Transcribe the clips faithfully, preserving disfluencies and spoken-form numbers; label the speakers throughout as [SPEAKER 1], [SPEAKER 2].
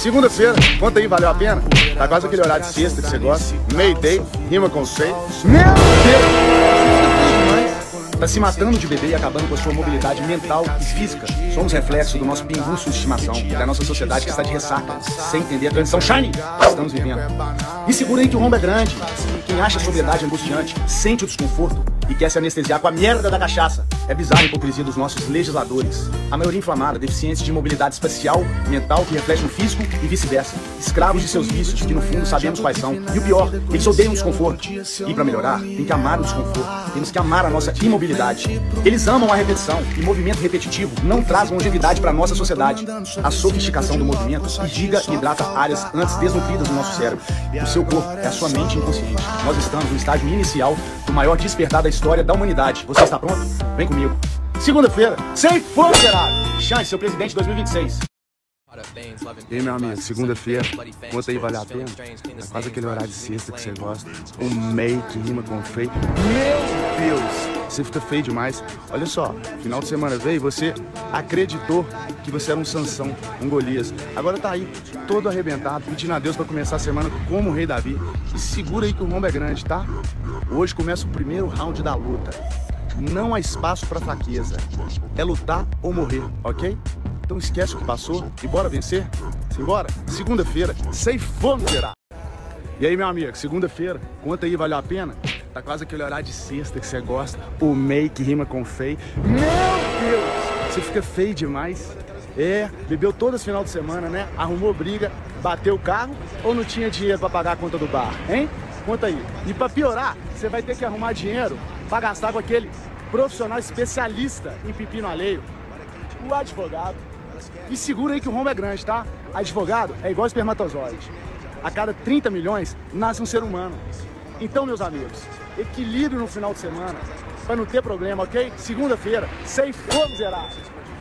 [SPEAKER 1] Segunda-feira, conta aí, valeu a pena? Tá quase aquele horário de sexta que você gosta. Mayday, rima com sei. Meu Deus! Tá se matando de beber e acabando com a sua mobilidade mental e física. Somos reflexo do nosso pinguço de estimação e da nossa sociedade que está de ressaca, sem entender a transição shiny que estamos vivendo. E segura aí que o rombo é grande. Quem acha a sobriedade angustiante, sente o desconforto e quer se anestesiar com a merda da cachaça. É bizarra a hipocrisia dos nossos legisladores. A maioria inflamada, deficientes de mobilidade espacial, mental, que reflete no físico e vice-versa. Escravos de seus vícios, que no fundo sabemos quais são. E o pior, eles odeiam o desconforto. E para melhorar, tem que amar o desconforto. Temos que amar a nossa imobilidade. Eles amam a repetição, e movimento repetitivo não traz longevidade para a nossa sociedade. A sofisticação do movimento irriga e hidrata áreas antes desnutridas do nosso cérebro. O seu corpo é a sua mente inconsciente. Nós estamos no estágio inicial do maior despertar da história da humanidade. Você está pronto? Vem comigo. Segunda-feira, sem fome, gerado! Chance, seu presidente dois mil e vinte e seis.
[SPEAKER 2] E aí, meu amigo, segunda-feira, conta aí, vale a pena? É quase aquele horário de sexta que você gosta. Um meio que rima com feio. Meu Deus, você fica feio demais. Olha só, final de semana veio e você acreditou que você era um Sansão, um Golias. Agora tá aí, todo arrebentado, pedindo a Deus pra começar a semana como o rei Davi. E segura aí que o rombo é grande, tá? Hoje começa o primeiro round da luta. Não há espaço pra fraqueza. É lutar ou morrer, ok? Então esquece o que passou e bora vencer? Simbora? Segunda-feira, sem fome, será? E aí, meu amigo, segunda-feira, conta aí, valeu a pena? Tá quase aquele horário de sexta que você gosta, o meio que rima com feio. Meu Deus, você fica feio demais. É, bebeu todo esse final de semana, né? Arrumou briga, bateu o carro ou não tinha dinheiro pra pagar a conta do bar, hein? Conta aí. E pra piorar, você vai ter que arrumar dinheiro pra gastar com aquele profissional especialista em pepino alheio, o advogado. E segura aí que o rombo é grande, tá? Advogado é igual espermatozoide. A cada trinta milhões nasce um ser humano. Então, meus amigos, equilíbrio no final de semana pra não ter problema, ok? Segunda-feira, sem fogo zerado.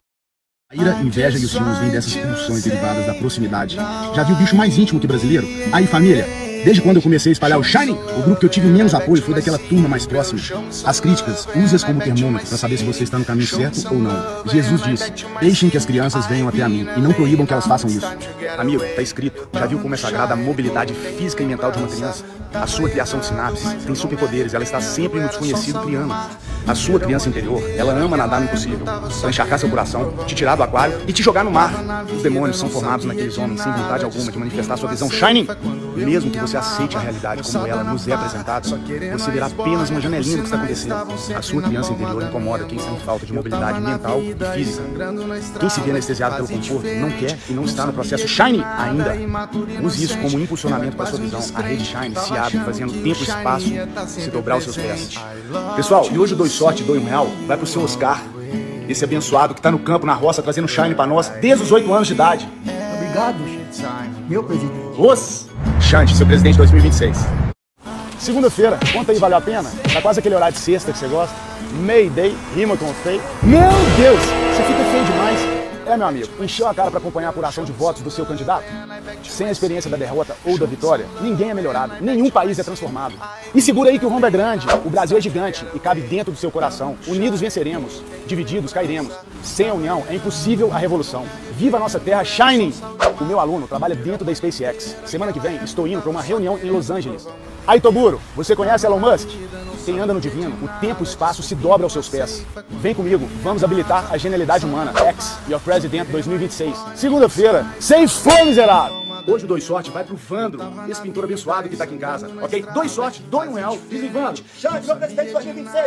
[SPEAKER 1] A ira, inveja e os ciúmes vêm dessas pulsões derivadas da proximidade. Já viu bicho mais íntimo que brasileiro? Aí, família, desde quando eu comecei a espalhar o Shiny, o grupo que eu tive menos apoio foi daquela turma mais próxima. As críticas, use-as como termômetro para saber se você está no caminho certo ou não. Jesus disse, deixem que as crianças venham até a mim e não proíbam que elas façam isso. Amigo, tá escrito, já viu como é sagrada a mobilidade física e mental de uma criança? A sua criação de sinapses tem superpoderes, ela está sempre no desconhecido criando. A sua criança interior, ela ama nadar no impossível, para encharcar seu coração, te tirar do aquário e te jogar no mar. Os demônios são formados naqueles homens sem vontade alguma de manifestar sua visão shining. Mesmo que você aceite a realidade como ela nos é apresentada, você verá apenas uma janelinha do que está acontecendo. A sua criança interior incomoda quem está em falta de mobilidade mental e física. Quem se vê anestesiado pelo conforto não quer e não está no processo Shine ainda. Use isso como impulsionamento para sua visão. A rede Shine se abre fazendo tempo e espaço se dobrar os seus pés. Pessoal, e hoje o Dois Sorte, Dois um Real vai pro seu Oscar. Esse abençoado que tá no campo, na roça, trazendo Shine pra nós desde os oito anos de idade.
[SPEAKER 3] Obrigado, meu presidente.
[SPEAKER 1] Os Chante, seu presidente dois mil e vinte e seis. Segunda-feira, conta aí, valeu a pena? Tá quase aquele horário de sexta que você gosta. Mayday, rima com feio. Meu Deus, você fica feio demais. É, meu amigo, encheu a cara para acompanhar a apuração de votos do seu candidato? Sem a experiência da derrota ou da vitória, ninguém é melhorado, nenhum país é transformado. E segura aí que o rombo é grande, o Brasil é gigante e cabe dentro do seu coração. Unidos venceremos, divididos cairemos. Sem a união é impossível a revolução. Viva a nossa terra shining! O meu aluno trabalha dentro da SpaceX. Semana que vem estou indo para uma reunião em Los Angeles. Aí, Toguro, você conhece Elon Musk? Quem anda no divino, o tempo e o espaço se dobra aos seus pés. Vem comigo, vamos habilitar a genialidade humana. X, Your President dois mil e vinte e seis. Segunda-feira, sem fome, miserável! Hoje o Dois Sorte vai pro Vandro, esse pintor abençoado que tá aqui em casa, ok? Dois Sorte, dois um real, dizem Vandro. Chame meu presidente dois mil e vinte e seis!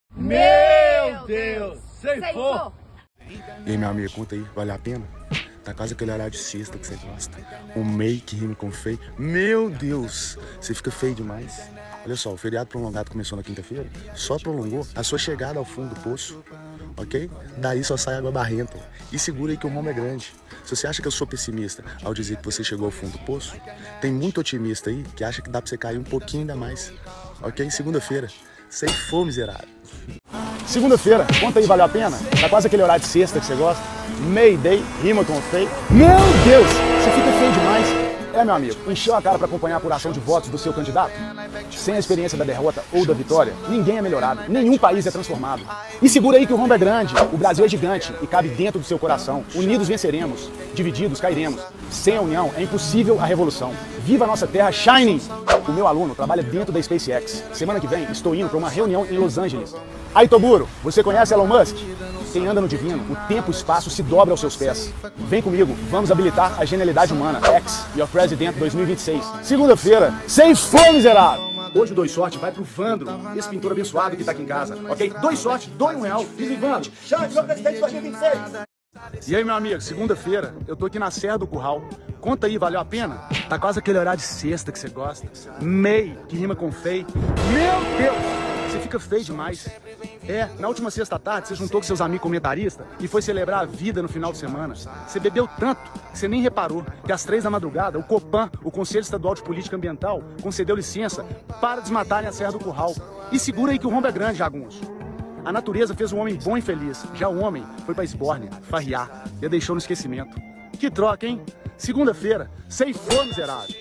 [SPEAKER 4] Meu Deus! Sem fome!
[SPEAKER 2] E aí, meu amigo, conta aí, vale a pena? Tá quase aquele horário de sexta que você gosta. Um meio que rima com feio. Meu Deus, você fica feio demais. Olha só, o feriado prolongado começou na quinta-feira, só prolongou a sua chegada ao fundo do poço, ok? Daí só sai água barrenta. E segura aí que o rombo é grande. Se você acha que eu sou pessimista ao dizer que você chegou ao fundo do poço, tem muito otimista aí que acha que dá pra você cair um pouquinho ainda mais, ok? Segunda-feira, sem fome, miserável.
[SPEAKER 1] Segunda-feira, conta aí, valeu a pena? Tá quase aquele horário de sexta que você gosta. Mayday, rima com feio. Meu Deus, você fica feio demais. É, meu amigo, encheu a cara para acompanhar a apuração de votos do seu candidato? Sem a experiência da derrota ou da vitória, ninguém é melhorado, nenhum país é transformado. E segura aí que o rombo é grande, o Brasil é gigante e cabe dentro do seu coração. Unidos venceremos, divididos cairemos. Sem a união é impossível a revolução. Viva a nossa terra shining! O meu aluno trabalha dentro da SpaceX. Semana que vem estou indo para uma reunião em Los Angeles. Aí, Toguro, você conhece Elon Musk? Quem anda no divino, o tempo e o espaço se dobra aos seus pés. Vem comigo, vamos habilitar a genialidade humana. X, Your President dois mil e vinte e seis. Segunda-feira, sem fome, miserável! Hoje o Dois Sorte vai pro Vandro, esse pintor abençoado que tá aqui em casa, ok? Dois Sorte, doe um real, diz Vandro. Chama meu presidente dois mil e vinte e seis! E aí, meu amigo, segunda-feira, eu tô aqui na Serra do Curral. Conta aí, valeu a pena? Tá quase aquele horário de sexta que você gosta. Mei, que rima com fei. Meu Deus! Você fica feio demais. É, na última sexta tarde, você juntou com seus amigos comentaristas e foi celebrar a vida no final de semana. Você bebeu tanto que você nem reparou que às três da madrugada, o Copan, o Conselho Estadual de Política Ambiental, concedeu licença para desmatarem a Serra do Curral. E segura aí que o rombo é grande, jagunço. A natureza fez um homem bom e feliz. Já o homem foi pra esbórnia, farriar e a deixou no esquecimento. Que troca, hein? Segunda-feira, ceifou, miserável.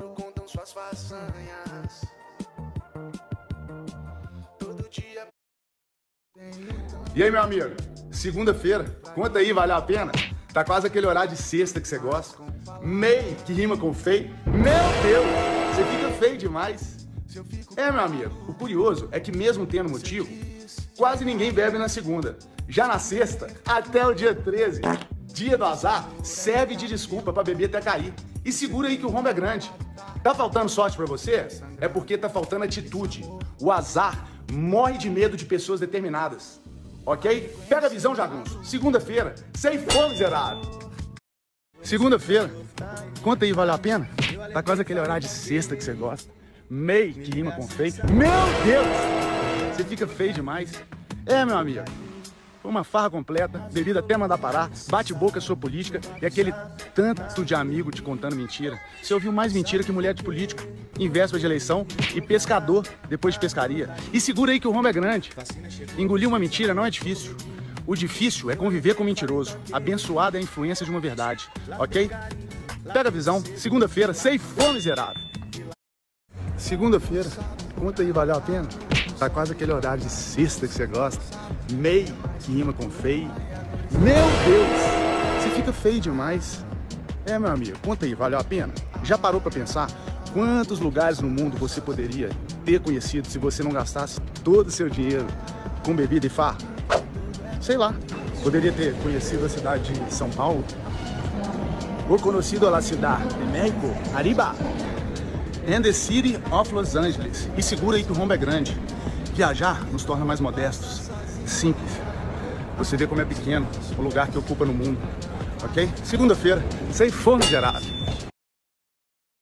[SPEAKER 1] E aí, meu amigo? Segunda-feira, conta aí, valeu a pena? Tá quase aquele horário de sexta que você gosta. Mei, que rima com feio. Meu Deus, você fica feio demais. É, meu amigo, o curioso é que mesmo tendo motivo, quase ninguém bebe na segunda. Já na sexta, até o dia treze, dia do azar, serve de desculpa pra beber até cair. E segura aí que o rombo é grande. Tá faltando sorte pra você? É porque tá faltando atitude. O azar morre de medo de pessoas determinadas. Ok? Pega a visão, jagunço. Segunda-feira, sem fome, miserável. Segunda-feira, conta aí, valeu a pena? Tá quase aquele horário de sexta que você gosta. Mei, que rima com feio. Meu Deus! Você fica feio demais. É, meu amigo. Foi uma farra completa, bebida até mandar parar, bate-boca sua política e aquele tanto de amigo te contando mentira. Você ouviu mais mentira que mulher de político, em véspera de eleição, e pescador depois de pescaria. E segura aí que o rombo é grande. Engolir uma mentira não é difícil. O difícil é conviver com o mentiroso. Abençoada é a influência de uma verdade. Ok? Pega a visão. Segunda-feira, ceifou, miserável. Segunda-feira, conta aí, valeu a pena? Tá quase aquele horário de sexta que você gosta. Mei, que rima com feio. Meu Deus, você fica feio demais. É, meu amigo, conta aí, valeu a pena? Já parou pra pensar quantos lugares no mundo você poderia ter conhecido se você não gastasse todo o seu dinheiro com bebida e farra? Sei lá, poderia ter conhecido a cidade de São Paulo, ou conhecido a cidade de México, Arriba, and the city of Los Angeles. E segura aí que o rombo é grande. Viajar nos torna mais modestos, simples. Você vê como é pequeno o lugar que ocupa no mundo, ok? Segunda-feira, sem fome, miserável.